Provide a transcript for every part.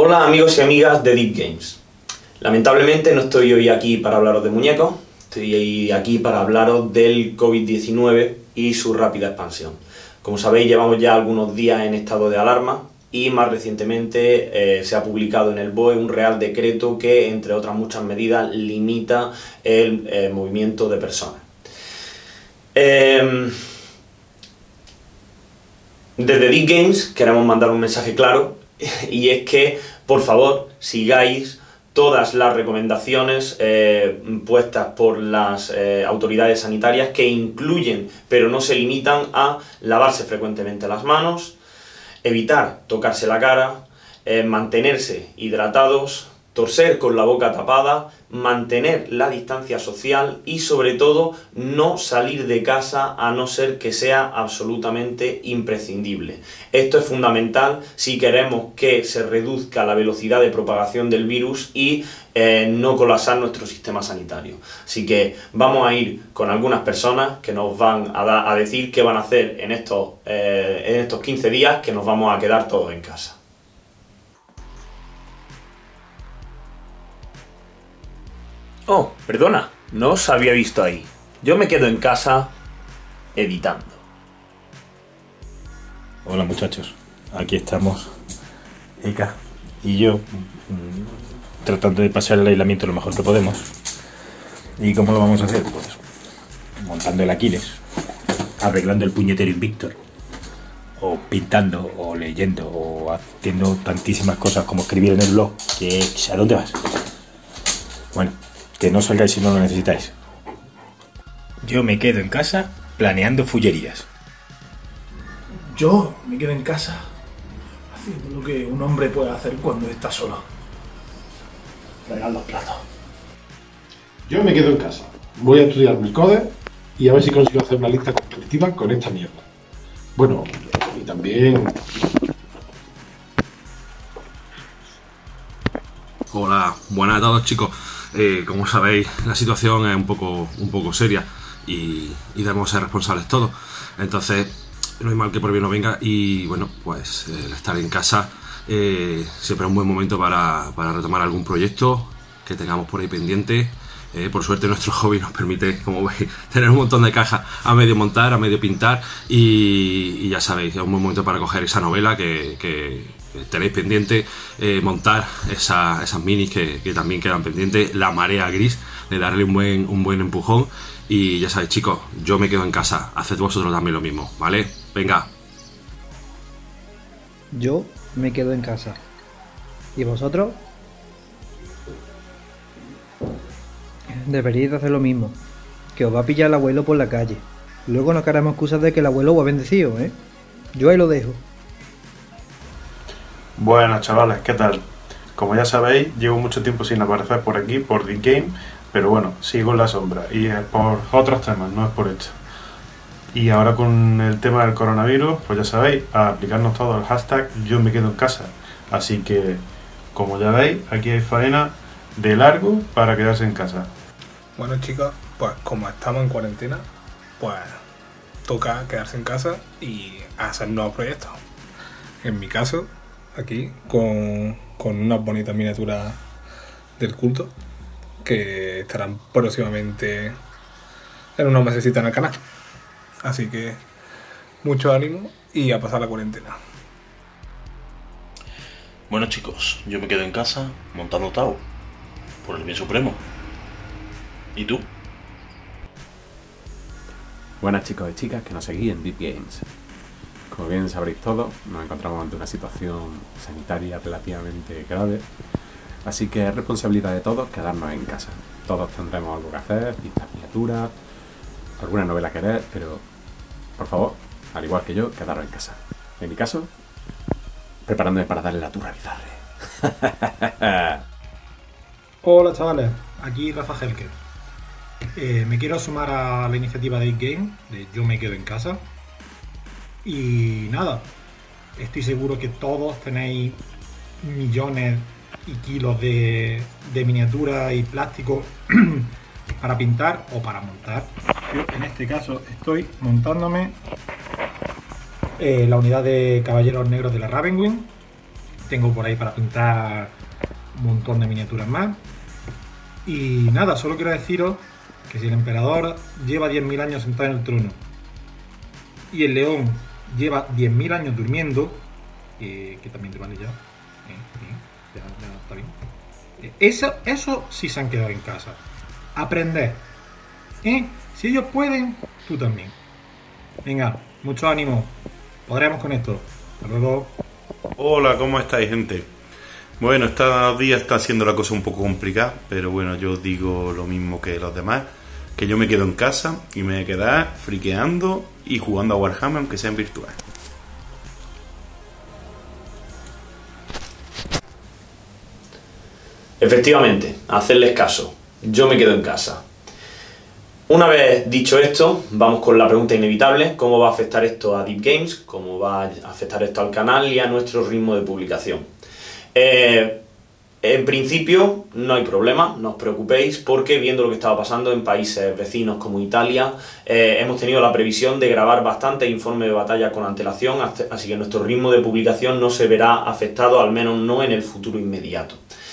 Hola amigos y amigas de Deep Games. Lamentablemente no estoy hoy aquí para hablaros de muñecos, estoy aquí para hablaros del COVID-19 y su rápida expansión. Como sabéis, llevamos ya algunos días en estado de alarma y más recientemente se ha publicado en el BOE un Real Decreto que, entre otras muchas medidas, limita el movimiento de personas. Desde Deep Games queremos mandar un mensaje claro, y es que, por favor, sigáis todas las recomendaciones puestas por las autoridades sanitarias, que incluyen, pero no se limitan a lavarse frecuentemente las manos, evitar tocarse la cara, mantenerse hidratados, toser con la boca tapada, mantener la distancia social y, sobre todo, no salir de casa a no ser que sea absolutamente imprescindible. Esto es fundamental si queremos que se reduzca la velocidad de propagación del virus y no colapsar nuestro sistema sanitario. Así que vamos a ir con algunas personas que nos van a decir qué van a hacer en estos 15 días que nos vamos a quedar todos en casa. Oh, perdona, no os había visto ahí. Yo me quedo en casa editando. Hola muchachos, aquí estamos Eka y yo tratando de pasar el aislamiento lo mejor que podemos. ¿Y cómo lo vamos a hacer? Pues montando el Aquiles, arreglando el puñetero Invictor, o pintando, o leyendo, o haciendo tantísimas cosas como escribir en el blog. ¿A dónde vas? Bueno, que no salgáis si no lo necesitáis. Yo me quedo en casa planeando fullerías. Yo me quedo en casa haciendo lo que un hombre puede hacer cuando está solo. Fregar los platos. Yo me quedo en casa. Voy a estudiar mi code y a ver si consigo hacer una lista competitiva con esta mierda. Bueno, y también... Hola, buenas a todos, chicos. Como sabéis, la situación es un poco seria y debemos ser responsables todos. Entonces, no hay mal que por bien no venga, y bueno, pues el estar en casa siempre es un buen momento para retomar algún proyecto que tengamos por ahí pendiente. Por suerte nuestro hobby nos permite, como veis, tener un montón de cajas a medio montar, a medio pintar, y ya sabéis, es un buen momento para coger esa novela que tenéis pendiente, montar esas minis que también quedan pendientes, la marea gris, de darle un buen empujón. Y ya sabéis, chicos, yo me quedo en casa, haced vosotros también lo mismo, ¿vale? Venga. Yo me quedo en casa. ¿Y vosotros? Deberíais hacer lo mismo, que os va a pillar el abuelo por la calle. Luego nos haremos excusas de que el abuelo os ha bendecido, ¿eh? Yo ahí lo dejo. Buenas chavales, ¿qué tal? Como ya sabéis, llevo mucho tiempo sin aparecer por aquí, por The Game, pero bueno, sigo en la sombra, y es por otros temas, no es por esto. Y ahora con el tema del coronavirus, pues ya sabéis, a aplicarnos todo el hashtag yo me quedo en casa. Así que, como ya veis, aquí hay faena de largo para quedarse en casa. Bueno chicos, pues como estamos en cuarentena, pues toca quedarse en casa y hacer nuevos proyectos. En mi caso, aquí, con unas bonitas miniaturas del culto, que estarán próximamente en unos mesecitos en el canal. Así que mucho ánimo y a pasar la cuarentena. Bueno chicos, yo me quedo en casa montando Tau, por el bien supremo. ¿Y tú? Buenas chicos y chicas que nos seguís en Deep Games. Como bien sabréis todos, nos encontramos ante una situación sanitaria relativamente grave, así que es responsabilidad de todos quedarnos en casa. Todos tendremos algo que hacer, pintar miniaturas, alguna novela que leer, pero por favor, al igual que yo, quedaros en casa. En mi caso, preparándome para darle la turra a Bizarre. Hola chavales, aquí Rafa Helker. Me quiero sumar a la iniciativa de Deep Game, de Yo me quedo en casa. Y nada, estoy seguro que todos tenéis millones y kilos de miniaturas y plástico para pintar o para montar. Yo en este caso estoy montándome la unidad de Caballeros Negros de la Ravenwing, Tengo por ahí para pintar un montón de miniaturas más. Y nada, solo quiero deciros que si el emperador lleva 10.000 años sentado en el trono y el león lleva 10.000 años durmiendo, que también te vale ya, ya está bien. Eso sí se han quedado en casa. Aprender. Si ellos pueden, tú también. Venga, mucho ánimo. Podremos con esto. Hasta luego. Hola, ¿cómo estáis, gente? Bueno, estos días está siendo la cosa un poco complicada, pero bueno, yo os digo lo mismo que los demás, que yo me quedo en casa y me voy a quedar friqueando y jugando a Warhammer, aunque sea en virtual. Efectivamente, hacerles caso. Yo me quedo en casa. Una vez dicho esto, vamos con la pregunta inevitable: ¿cómo va a afectar esto a Deep Games? ¿Cómo va a afectar esto al canal y a nuestro ritmo de publicación? En principio no hay problema, no os preocupéis, porque viendo lo que estaba pasando en países vecinos como Italia, hemos tenido la previsión de grabar bastante informe de batalla con antelación, así que nuestro ritmo de publicación no se verá afectado, al menos no en el futuro inmediato.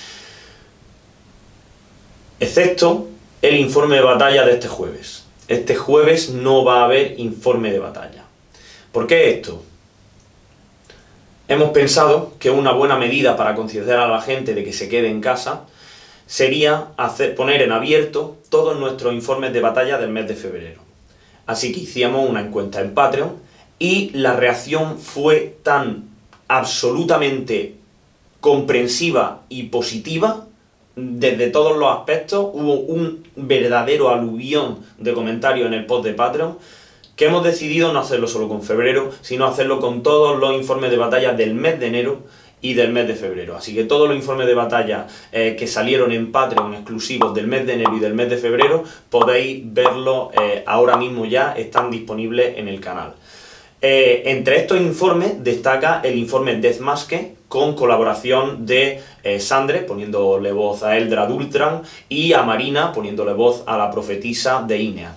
Excepto el informe de batalla de este jueves. Este jueves no va a haber informe de batalla. ¿Por qué esto? Hemos pensado que una buena medida para concienciar a la gente de que se quede en casa sería poner en abierto todos nuestros informes de batalla del mes de febrero. Así que hicimos una encuesta en Patreon y la reacción fue tan absolutamente comprensiva y positiva desde todos los aspectos. Hubo un verdadero aluvión de comentarios en el post de Patreon, que hemos decidido no hacerlo solo con febrero, sino hacerlo con todos los informes de batalla del mes de enero y del mes de febrero. Así que todos los informes de batalla que salieron en Patreon exclusivos del mes de enero y del mes de febrero, podéis verlos ahora mismo, ya están disponibles en el canal. Entre estos informes destaca el informe Deathmaske, con colaboración de Sandre, poniéndole voz a Eldrad Ultran, y a Marina, poniéndole voz a la profetisa de Inead.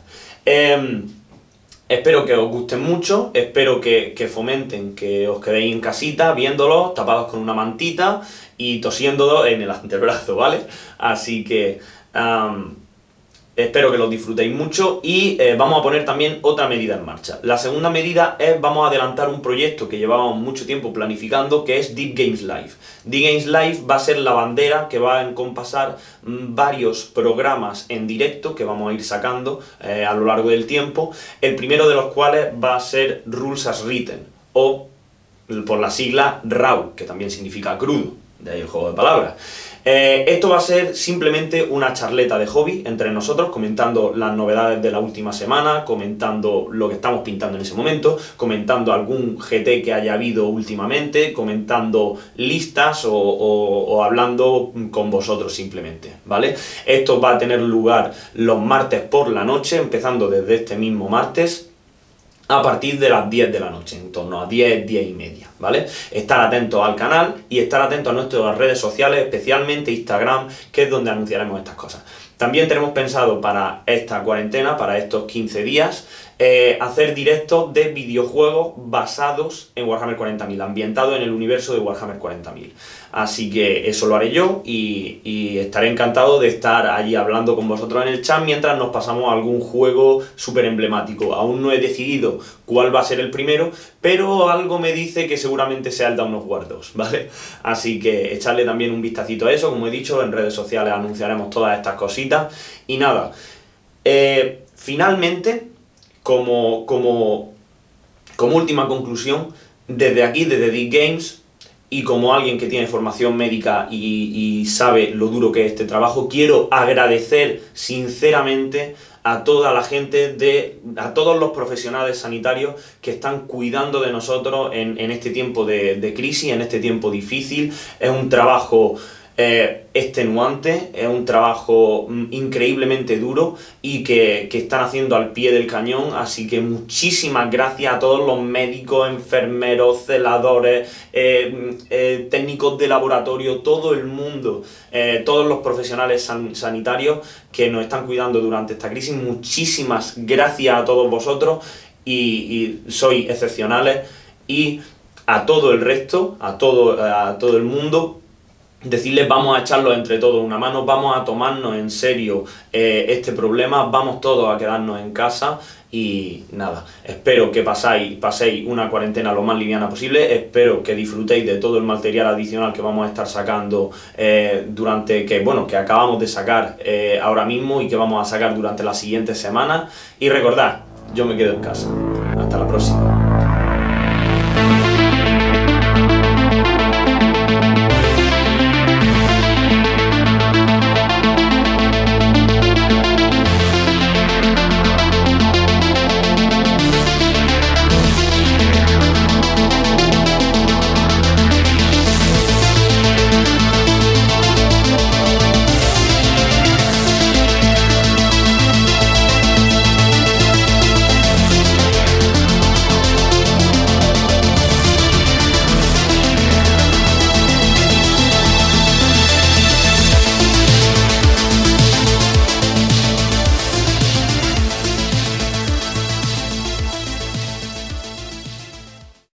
Espero que os gusten mucho, espero que fomenten que os quedéis en casita viéndolos, tapados con una mantita y tosiendo en el antebrazo, ¿vale? Así que espero que los disfrutéis mucho y vamos a poner también otra medida en marcha. La segunda medida es: vamos a adelantar un proyecto que llevábamos mucho tiempo planificando, que es Deep Games Live. Deep Games Live va a ser la bandera que va a encompasar varios programas en directo que vamos a ir sacando a lo largo del tiempo, el primero de los cuales va a ser Rules as Written, o por la sigla RAW, que también significa crudo, de ahí el juego de palabras. Esto va a ser simplemente una charleta de hobby entre nosotros, comentando las novedades de la última semana, comentando lo que estamos pintando en ese momento, comentando algún GT que haya habido últimamente, comentando listas o hablando con vosotros simplemente, ¿vale? Esto va a tener lugar los martes por la noche, empezando desde este mismo martes, a partir de las 10 de la noche, en torno a 10, 10 y media, ¿vale? Estar atentos al canal y estar atentos a nuestras redes sociales, especialmente Instagram, que es donde anunciaremos estas cosas. También tenemos pensado para esta cuarentena, para estos 15 días, hacer directos de videojuegos basados en Warhammer 40.000, ambientados en el universo de Warhammer 40.000. Así que eso lo haré yo y estaré encantado de estar allí hablando con vosotros en el chat mientras nos pasamos a algún juego súper emblemático. Aún no he decidido cuál va a ser el primero, pero algo me dice que seguramente sea el Dawn of War 2, ¿vale? Así que echarle también un vistacito a eso. Como he dicho, en redes sociales anunciaremos todas estas cositas. Y nada, finalmente, como última conclusión, desde aquí, desde Deep Games, y como alguien que tiene formación médica y sabe lo duro que es este trabajo, quiero agradecer sinceramente a toda la gente, a todos los profesionales sanitarios que están cuidando de nosotros en este tiempo de crisis, en este tiempo difícil. Es un trabajo extenuante, es un trabajo increíblemente duro y que están haciendo al pie del cañón, así que muchísimas gracias a todos los médicos, enfermeros, celadores, técnicos de laboratorio, todo el mundo, todos los profesionales sanitarios que nos están cuidando durante esta crisis. Muchísimas gracias a todos vosotros y sois excepcionales. Y a todo el resto, a todo el mundo, decirles vamos a echarlo entre todos una mano, vamos a tomarnos en serio este problema, vamos todos a quedarnos en casa y nada, espero que paséis una cuarentena lo más liviana posible, espero que disfrutéis de todo el material adicional que vamos a estar sacando que acabamos de sacar ahora mismo y que vamos a sacar durante las siguientes semanas, y recordad, yo me quedo en casa. Hasta la próxima.